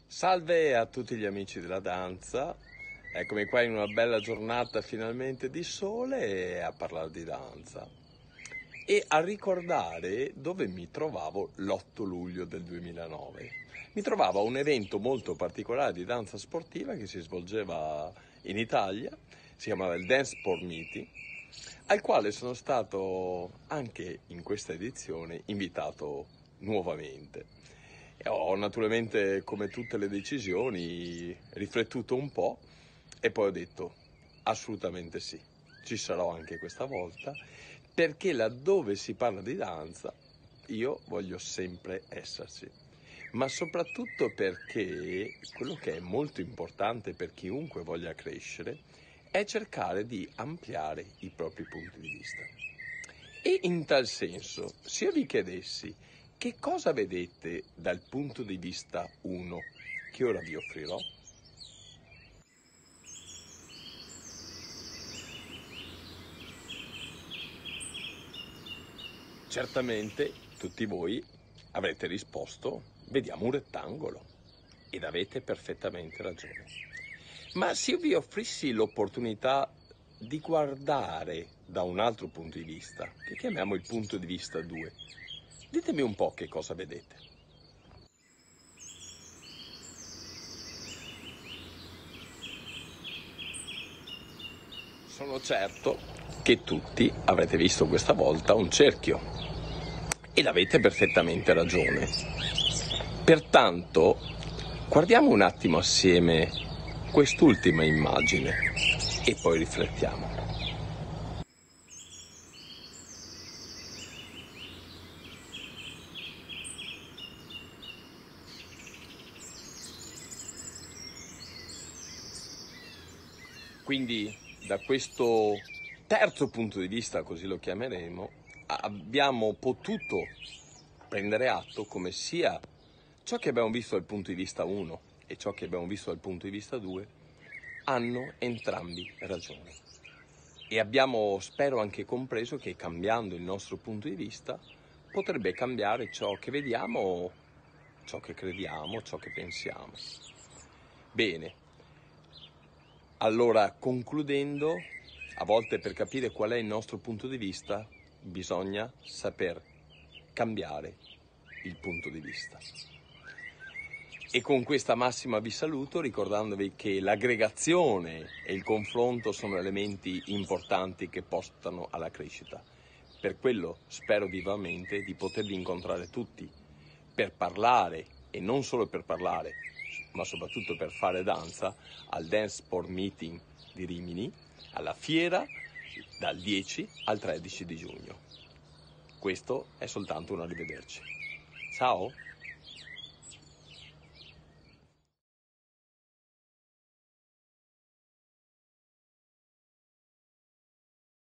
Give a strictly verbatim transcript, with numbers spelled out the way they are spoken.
Salve a tutti gli amici della danza, eccomi qua in una bella giornata finalmente di sole a parlare di danza e a ricordare dove mi trovavo l'otto luglio del duemilanove. Mi trovavo a un evento molto particolare di danza sportiva che si svolgeva in Italia, si chiamava il Dance Sport Meeting, al quale sono stato anche in questa edizione invitato nuovamente. E ho naturalmente, come tutte le decisioni, riflettuto un po' e poi ho detto assolutamente sì, ci sarò anche questa volta, perché laddove si parla di danza io voglio sempre esserci, ma soprattutto perché quello che è molto importante per chiunque voglia crescere è cercare di ampliare i propri punti di vista. E in tal senso, se io vi chiedessi che cosa vedete dal punto di vista uno che ora vi offrirò? Certamente tutti voi avrete risposto, vediamo un rettangolo, ed avete perfettamente ragione. Ma se io vi offrissi l'opportunità di guardare da un altro punto di vista, che chiamiamo il punto di vista due, ditemi un po' che cosa vedete. Sono certo che tutti avrete visto questa volta un cerchio ed avete perfettamente ragione. Pertanto, guardiamo un attimo assieme quest'ultima immagine e poi riflettiamo. Quindi, da questo terzo punto di vista, così lo chiameremo, abbiamo potuto prendere atto come sia ciò che abbiamo visto dal punto di vista uno e ciò che abbiamo visto dal punto di vista due hanno entrambi ragione. E abbiamo, spero, anche compreso che cambiando il nostro punto di vista potrebbe cambiare ciò che vediamo, ciò che crediamo, ciò che pensiamo. Bene. Allora, concludendo, a volte per capire qual è il nostro punto di vista, bisogna saper cambiare il punto di vista. E con questa massima vi saluto, ricordandovi che l'aggregazione e il confronto sono elementi importanti che portano alla crescita. Per quello spero vivamente di potervi incontrare tutti, per parlare, e non solo per parlare, ma soprattutto per fare danza, al Dance Sport Meeting di Rimini, alla fiera, dal dieci al tredici di giugno. Questo è soltanto un arrivederci. Ciao!